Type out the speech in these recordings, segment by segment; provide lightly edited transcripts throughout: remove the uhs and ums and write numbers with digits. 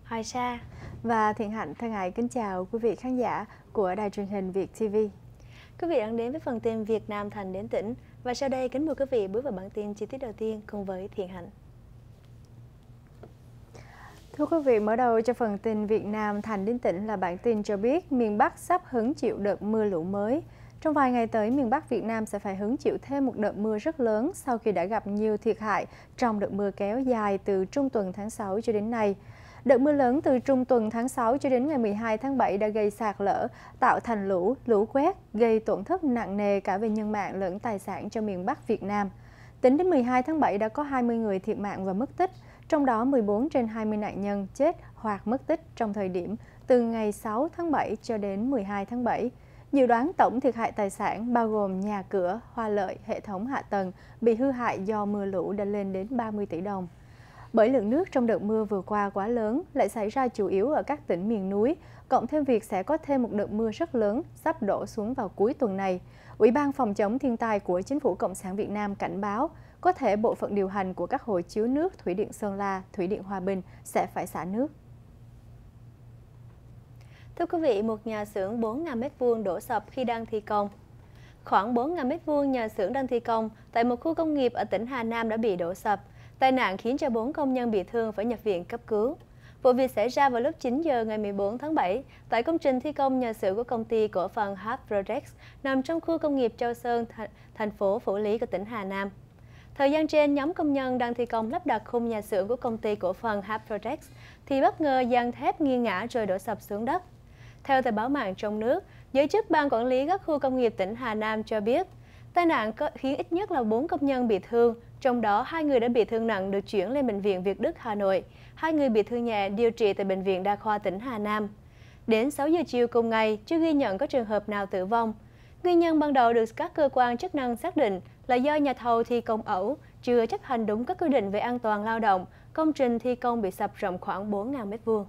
Hoài Sa Và Thiện Hạnh thân ái kính chào quý vị khán giả của đài truyền hình VIETV. Quý vị đang đến với phần tin Việt Nam Thành đến tỉnh. Và sau đây kính mời quý vị bước vào bản tin chi tiết đầu tiên cùng với Thiện Hạnh. Thưa quý vị, mở đầu cho phần tin Việt Nam Thành đến tỉnh là bản tin cho biết miền Bắc sắp hứng chịu đợt mưa lũ mới. Trong vài ngày tới, miền Bắc Việt Nam sẽ phải hứng chịu thêm một đợt mưa rất lớn sau khi đã gặp nhiều thiệt hại trong đợt mưa kéo dài từ trung tuần tháng 6 cho đến nay. Đợt mưa lớn từ trung tuần tháng 6 cho đến ngày 12 tháng 7 đã gây sạt lở, tạo thành lũ quét, gây tổn thất nặng nề cả về nhân mạng lẫn tài sản cho miền Bắc Việt Nam. Tính đến 12 tháng 7 đã có 20 người thiệt mạng và mất tích, trong đó 14 trên 20 nạn nhân chết hoặc mất tích trong thời điểm từ ngày 6 tháng 7 cho đến 12 tháng 7. Dự đoán tổng thiệt hại tài sản bao gồm nhà cửa, hoa lợi, hệ thống hạ tầng bị hư hại do mưa lũ đã lên đến 30 tỷ đồng. Bởi lượng nước trong đợt mưa vừa qua quá lớn, lại xảy ra chủ yếu ở các tỉnh miền núi, cộng thêm việc sẽ có thêm một đợt mưa rất lớn sắp đổ xuống vào cuối tuần này. Ủy ban Phòng chống thiên tai của Chính phủ Cộng sản Việt Nam cảnh báo có thể bộ phận điều hành của các hồ chứa nước Thủy điện Sơn La, Thủy điện Hòa Bình sẽ phải xả nước. Thưa quý vị, một nhà xưởng 4.000 m² đổ sập khi đang thi công. Khoảng 4.000 m² nhà xưởng đang thi công tại một khu công nghiệp ở tỉnh Hà Nam đã bị đổ sập. Tai nạn khiến cho 4 công nhân bị thương phải nhập viện cấp cứu. Vụ việc xảy ra vào lúc 9 giờ ngày 14 tháng 7 tại công trình thi công nhà xưởng của công ty cổ phần Hap Projects nằm trong khu công nghiệp Châu Sơn, thành phố Phủ Lý của tỉnh Hà Nam. Thời gian trên, nhóm công nhân đang thi công lắp đặt khung nhà xưởng của công ty cổ phần Hap Projects thì bất ngờ giàn thép nghiêng ngã rồi đổ sập xuống đất. Theo tờ báo mạng trong nước, giới chức ban quản lý các khu công nghiệp tỉnh Hà Nam cho biết, tai nạn khiến ít nhất là 4 công nhân bị thương, trong đó 2 người đã bị thương nặng được chuyển lên Bệnh viện Việt Đức, Hà Nội, 2 người bị thương nhẹ điều trị tại Bệnh viện Đa khoa tỉnh Hà Nam. Đến 6 giờ chiều cùng ngày, chưa ghi nhận có trường hợp nào tử vong. Nguyên nhân ban đầu được các cơ quan chức năng xác định là do nhà thầu thi công ẩu, chưa chấp hành đúng các quy định về an toàn lao động, công trình thi công bị sập rộng khoảng 4.000 m².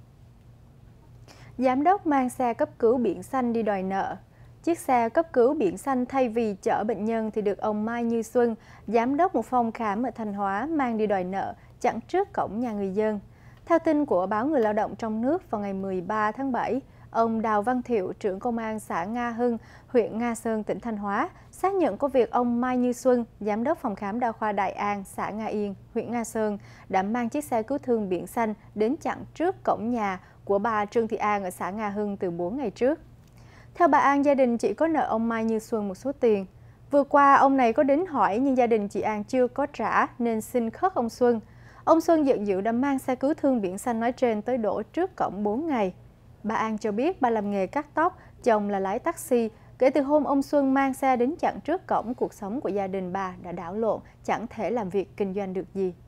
Giám đốc mang xe cấp cứu biển xanh đi đòi nợ. Chiếc xe cấp cứu biển xanh thay vì chở bệnh nhân thì được ông Mai Như Xuân, giám đốc một phòng khám ở Thanh Hóa mang đi đòi nợ, chặn trước cổng nhà người dân. Theo tin của báo Người Lao động trong nước vào ngày 13 tháng 7, ông Đào Văn Thiệu, trưởng công an xã Nga Hưng, huyện Nga Sơn, tỉnh Thanh Hóa, xác nhận có việc ông Mai Như Xuân, giám đốc phòng khám đa khoa Đại An, xã Nga Yên, huyện Nga Sơn, đã mang chiếc xe cứu thương biển xanh đến chặn trước cổng nhà của bà Trương Thị An ở xã Nga Hưng từ 4 ngày trước. Theo bà An, gia đình chỉ có nợ ông Mai Như Xuân một số tiền. Vừa qua, ông này có đến hỏi nhưng gia đình chị An chưa có trả nên xin khất ông Xuân. Ông Xuân giận dữ đã mang xe cứu thương biển xanh nói trên tới đổ trước cổng 4 ngày. Bà An cho biết bà làm nghề cắt tóc, chồng là lái taxi. Kể từ hôm ông Xuân mang xe đến chặn trước cổng, cuộc sống của gia đình bà đã đảo lộn, chẳng thể làm việc kinh doanh được gì.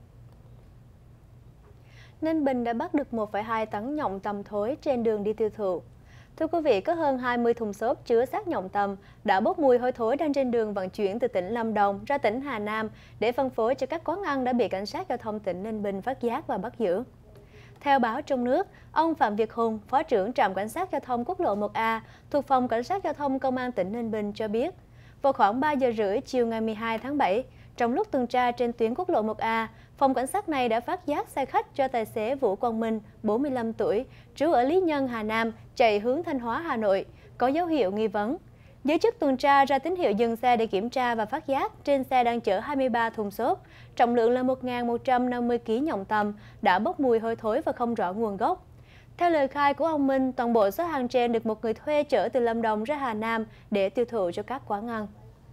Ninh Bình đã bắt được 1,2 tấn nhộng tầm thối trên đường đi tiêu thụ. Thưa quý vị, có hơn 20 thùng xốp chứa xác nhộng tầm đã bốc mùi hôi thối đang trên đường vận chuyển từ tỉnh Lâm Đồng ra tỉnh Hà Nam để phân phối cho các quán ăn đã bị cảnh sát giao thông tỉnh Ninh Bình phát giác và bắt giữ. Theo báo trong nước, ông Phạm Việt Hùng, Phó trưởng trạm cảnh sát giao thông quốc lộ 1A thuộc phòng cảnh sát giao thông công an tỉnh Ninh Bình cho biết, vào khoảng 3 giờ rưỡi chiều ngày 12 tháng 7, trong lúc tuần tra trên tuyến quốc lộ 1A, phòng cảnh sát này đã phát giác xe khách do tài xế Vũ Quang Minh, 45 tuổi, trú ở Lý Nhân, Hà Nam, chạy hướng Thanh Hóa, Hà Nội, có dấu hiệu nghi vấn. Giới chức tuần tra ra tín hiệu dừng xe để kiểm tra và phát giác trên xe đang chở 23 thùng xốp, trọng lượng là 1.150 kg nhộng tầm, đã bốc mùi hôi thối và không rõ nguồn gốc. Theo lời khai của ông Minh, toàn bộ số hàng trên được một người thuê chở từ Lâm Đồng ra Hà Nam để tiêu thụ cho các quán ăn.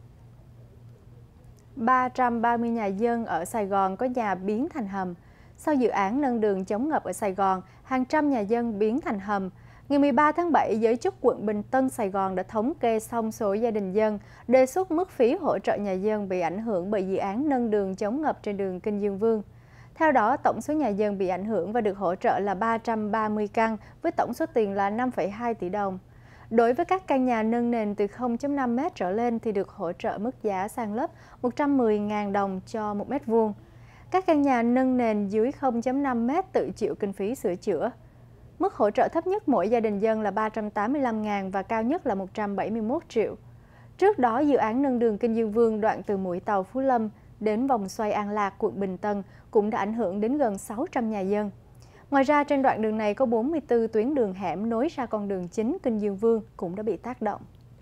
330 nhà dân ở Sài Gòn có nhà biến thành hầm. Sau dự án nâng đường chống ngập ở Sài Gòn, hàng trăm nhà dân biến thành hầm. Ngày 13 tháng 7, giới chức quận Bình Tân, Sài Gòn đã thống kê xong số gia đình dân, đề xuất mức phí hỗ trợ nhà dân bị ảnh hưởng bởi dự án nâng đường chống ngập trên đường Kinh Dương Vương. Theo đó, tổng số nhà dân bị ảnh hưởng và được hỗ trợ là 330 căn với tổng số tiền là 5,2 tỷ đồng. Đối với các căn nhà nâng nền từ 0,5 m trở lên thì được hỗ trợ mức giá san lấp 110.000 đồng cho 1 mét vuông. Các căn nhà nâng nền dưới 0,5 m tự chịu kinh phí sửa chữa. Mức hỗ trợ thấp nhất mỗi gia đình dân là 385.000 và cao nhất là 171 triệu. Trước đó, dự án nâng đường Kinh Dương Vương đoạn từ mũi tàu Phú Lâm đến vòng xoay An Lạc, quận Bình Tân cũng đã ảnh hưởng đến gần 600 nhà dân. Ngoài ra, trên đoạn đường này có 44 tuyến đường hẻm nối ra con đường chính Kinh Dương Vương cũng đã bị tác động.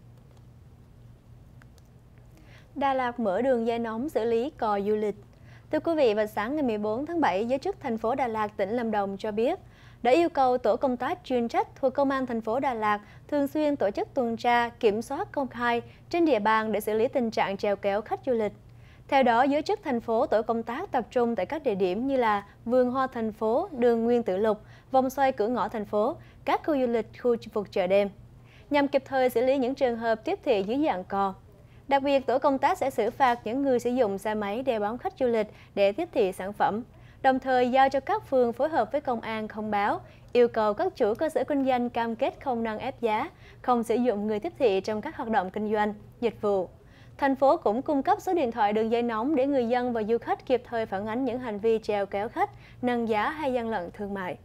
Đà Lạt mở đường dây nóng xử lý cò du lịch. Thưa quý vị, vào sáng ngày 14 tháng 7, giới chức thành phố Đà Lạt, tỉnh Lâm Đồng cho biết đã yêu cầu tổ công tác chuyên trách thuộc Công an thành phố Đà Lạt thường xuyên tổ chức tuần tra, kiểm soát công khai trên địa bàn để xử lý tình trạng chèo kéo khách du lịch. Theo đó, giới chức thành phố tổ công tác tập trung tại các địa điểm như là vườn hoa thành phố, đường Nguyên Tử Lục, vòng xoay cửa ngõ thành phố, các khu du lịch, khu vực chợ đêm, nhằm kịp thời xử lý những trường hợp tiếp thị dưới dạng cò. Đặc biệt, tổ công tác sẽ xử phạt những người sử dụng xe máy đeo bám khách du lịch để tiếp thị sản phẩm, đồng thời giao cho các phường phối hợp với công an thông báo, yêu cầu các chủ cơ sở kinh doanh cam kết không nâng ép giá, không sử dụng người tiếp thị trong các hoạt động kinh doanh, dịch vụ. Thành phố cũng cung cấp số điện thoại đường dây nóng để người dân và du khách kịp thời phản ánh những hành vi chèo kéo khách, nâng giá hay gian lận thương mại.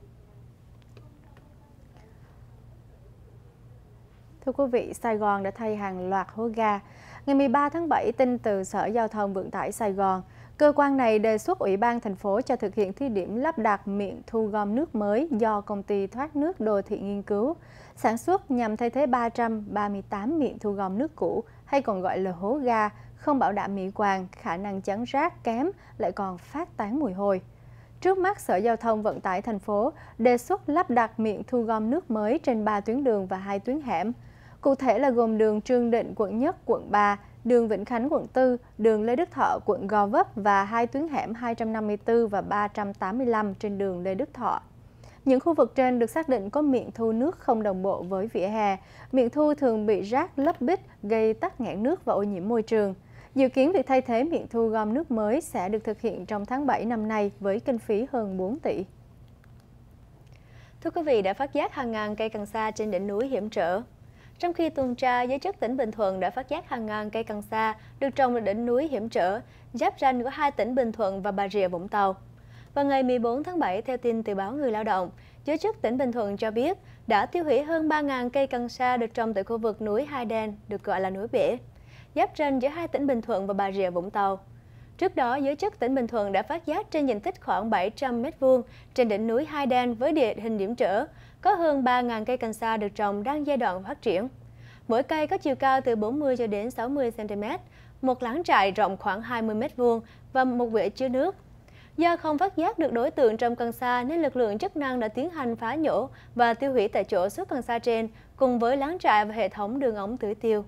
Thưa quý vị, Sài Gòn đã thay hàng loạt hố ga. Ngày 13 tháng 7, tin từ Sở Giao thông Vận tải Sài Gòn, cơ quan này đề xuất Ủy ban thành phố cho thực hiện thí điểm lắp đặt miệng thu gom nước mới do Công ty Thoát nước Đô thị nghiên cứu, sản xuất nhằm thay thế 338 miệng thu gom nước cũ, hay còn gọi là hố ga, không bảo đảm mỹ quan, khả năng chắn rác kém, lại còn phát tán mùi hôi. Trước mắt, Sở Giao thông Vận tải thành phố đề xuất lắp đặt miệng thu gom nước mới trên 3 tuyến đường và 2 tuyến hẻm. Cụ thể là gồm đường Trương Định, quận Nhất, quận 3, đường Vĩnh Khánh, quận 4, đường Lê Đức Thọ, quận Gò Vấp và 2 tuyến hẻm 254 và 385 trên đường Lê Đức Thọ. Những khu vực trên được xác định có miệng thu nước không đồng bộ với vỉa hè. Miệng thu thường bị rác lấp bít, gây tắc nghẽn nước và ô nhiễm môi trường. Dự kiến việc thay thế miệng thu gom nước mới sẽ được thực hiện trong tháng 7 năm nay với kinh phí hơn 4 tỷ. Thưa quý vị, đã phát giác hàng ngàn cây cần sa trên đỉnh núi hiểm trở. Trong khi tuần tra, giới chức tỉnh Bình Thuận đã phát giác hàng ngàn cây cần sa được trồng ở đỉnh núi hiểm trở, giáp ranh của hai tỉnh Bình Thuận và Bà Rịa Vũng Tàu. Vào ngày 14 tháng 7, theo tin từ báo Người Lao động, giới chức tỉnh Bình Thuận cho biết đã tiêu hủy hơn 3.000 cây cần sa được trồng tại khu vực núi Hai Đen, được gọi là núi Bể, giáp ranh giữa hai tỉnh Bình Thuận và Bà Rịa Vũng Tàu. Trước đó, giới chức tỉnh Bình Thuận đã phát giác trên diện tích khoảng 700 m² trên đỉnh núi Hai Đen với địa hình hiểm trở, có hơn 3.000 cây cần sa được trồng đang giai đoạn phát triển. Mỗi cây có chiều cao từ 40 cho đến 60 cm, một lán trại rộng khoảng 20 m² và một bể chứa nước. Do không phát giác được đối tượng trồng cần sa nên lực lượng chức năng đã tiến hành phá nhổ và tiêu hủy tại chỗ số cần sa trên cùng với lán trại và hệ thống đường ống tưới tiêu.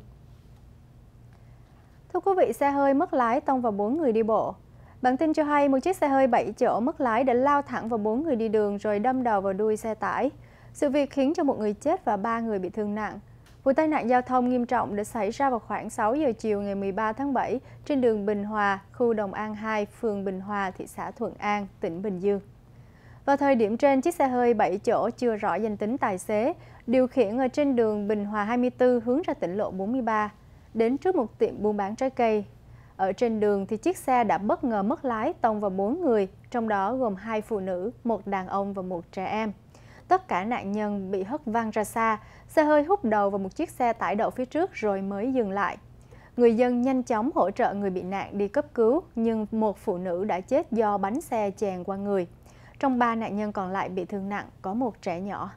Thưa quý vị, xe hơi mất lái tông vào 4 người đi bộ. Bản tin cho hay một chiếc xe hơi 7 chỗ mất lái đã lao thẳng vào 4 người đi đường rồi đâm đầu vào đuôi xe tải. Sự việc khiến cho một người chết và 3 người bị thương nặng. Vụ tai nạn giao thông nghiêm trọng đã xảy ra vào khoảng 6 giờ chiều ngày 13 tháng 7 trên đường Bình Hòa, khu Đồng An 2, phường Bình Hòa, thị xã Thuận An, tỉnh Bình Dương. Vào thời điểm trên, chiếc xe hơi 7 chỗ chưa rõ danh tính tài xế điều khiển ở trên đường Bình Hòa 24 hướng ra tỉnh lộ 43, đến trước một tiệm buôn bán trái cây. Ở trên đường thì chiếc xe đã bất ngờ mất lái tông vào 4 người, trong đó gồm 2 phụ nữ, 1 đàn ông và 1 trẻ em. Tất cả nạn nhân bị hất văng ra xa, xe hơi húc đầu vào một chiếc xe tải đậu phía trước rồi mới dừng lại. Người dân nhanh chóng hỗ trợ người bị nạn đi cấp cứu, nhưng một phụ nữ đã chết do bánh xe chèn qua người. Trong 3 nạn nhân còn lại bị thương nặng, có một trẻ nhỏ.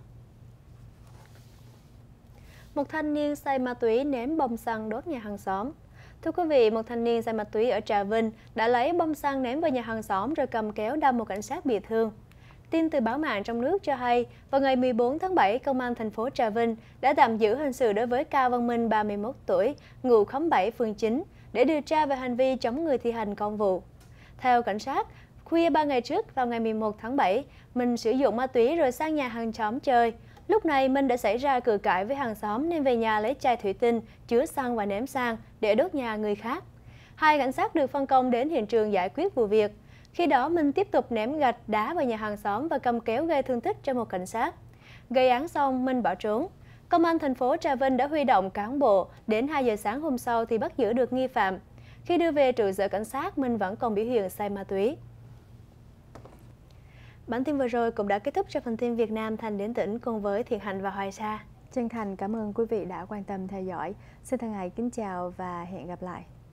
Một thanh niên say ma túy ném bom xăng đốt nhà hàng xóm. Thưa quý vị, một thanh niên say ma túy ở Trà Vinh đã lấy bom xăng ném vào nhà hàng xóm rồi cầm kéo đâm một cảnh sát bị thương. Tin từ báo mạng trong nước cho hay, vào ngày 14 tháng 7, Công an thành phố Trà Vinh đã tạm giữ hình sự đối với Cao Văn Minh, 31 tuổi, ngụ khóm 7, phường 9, để điều tra về hành vi chống người thi hành công vụ. Theo cảnh sát, khuya 3 ngày trước, vào ngày 11 tháng 7, Minh sử dụng ma túy rồi sang nhà hàng xóm chơi. Lúc này, Minh đã xảy ra cự cãi với hàng xóm nên về nhà lấy chai thủy tinh, chứa xăng và ném sang để đốt nhà người khác. Hai cảnh sát được phân công đến hiện trường giải quyết vụ việc. Khi đó, Minh tiếp tục ném gạch đá vào nhà hàng xóm và cầm kéo gây thương tích cho một cảnh sát. Gây án xong, Minh bỏ trốn. Công an thành phố Trà Vinh đã huy động cán bộ, đến 2 giờ sáng hôm sau thì bắt giữ được nghi phạm. Khi đưa về trụ sở cảnh sát, Minh vẫn còn biểu hiện say ma túy. Bản tin vừa rồi cũng đã kết thúc cho phần tin Việt Nam Thanh đến tỉnh cùng với Thiện Hạnh và Hoài Sa. Chân thành cảm ơn quý vị đã quan tâm theo dõi. Xin thân ái kính chào và hẹn gặp lại.